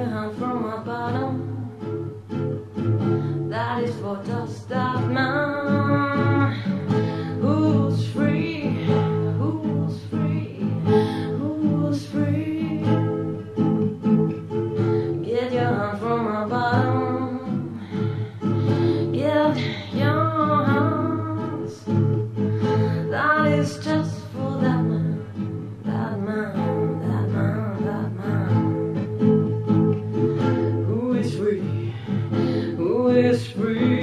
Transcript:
your hand from my bottom. That is for just that man who's free, who's free, who's free. Get your hand from my bottom. Get your hands. That is just for that man, that man, that man, that man who is free, who is free.